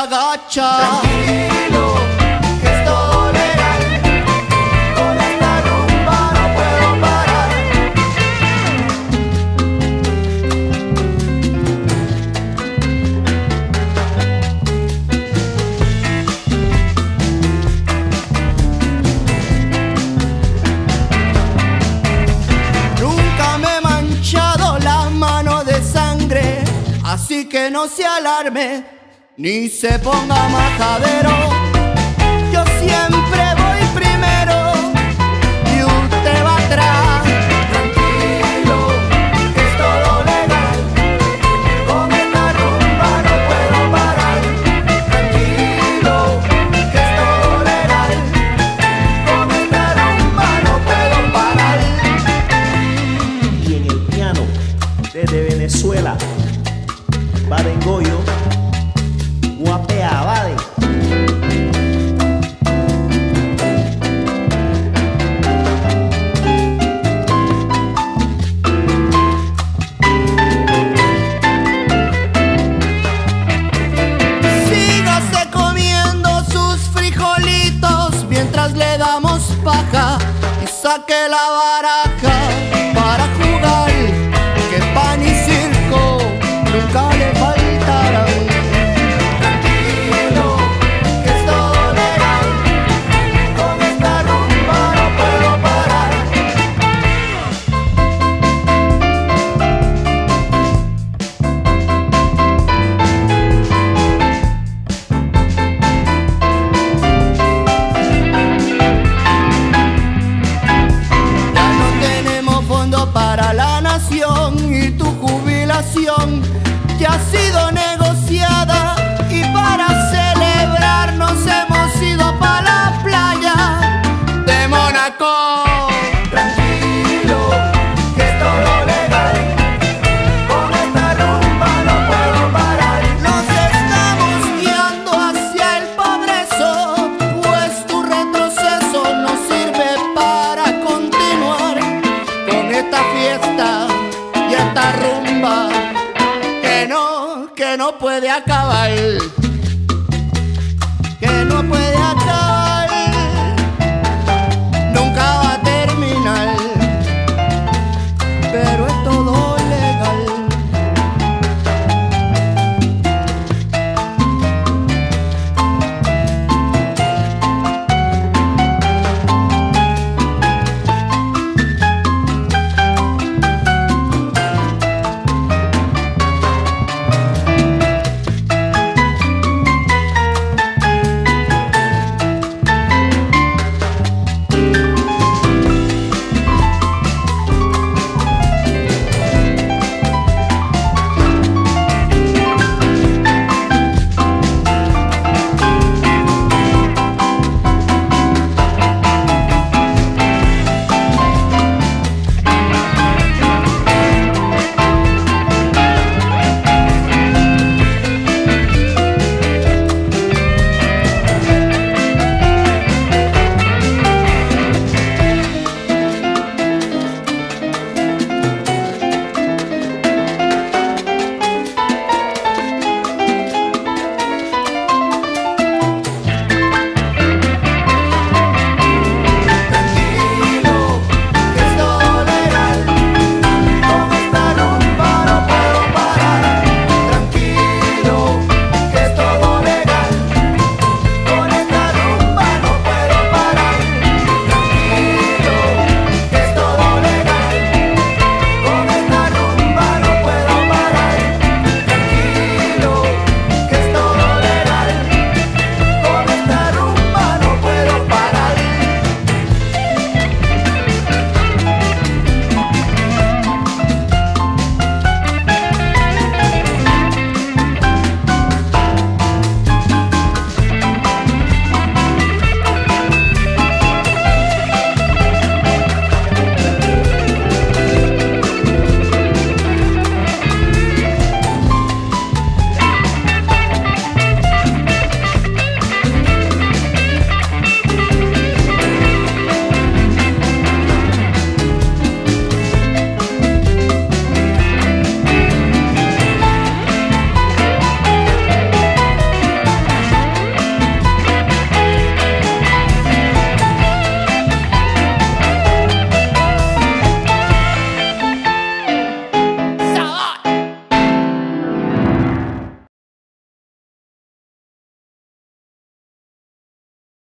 agacha. Tranquilo, que es todo legal. Con esta rumba no puedo parar. Nunca me he manchado las manos de sangre, así que no se alarme ni se ponga majadero. Yo siempre voy primero y usted va atrás. Tranquilo, que es todo legal. Con esta rumba no puedo parar. Tranquilo, que es todo legal. Con esta rumba no puedo parar. Y en el piano, desde Venezuela, Baden Goyo, Guapea Baden. Sígase comiendo sus frijolitos mientras le damos paja y saque la baraja para jugar, que pan y circo nunca le faltarán. Tranquilo, que es todo legal. Con esta rumba no puedo parar. Ya no tenemos fondo para la nación y tu jubilación ya ha sido negociada, y para celebrar nos hemos ido para la playa de Mónaco. Tranquilo, que es todo legal. Con esta rumba no puedo parar. Nos estamos guiando hacia el progreso, pues tu retroceso no sirve para continuar con esta fiesta y esta rumba que no puede acabar, que no puede acabar.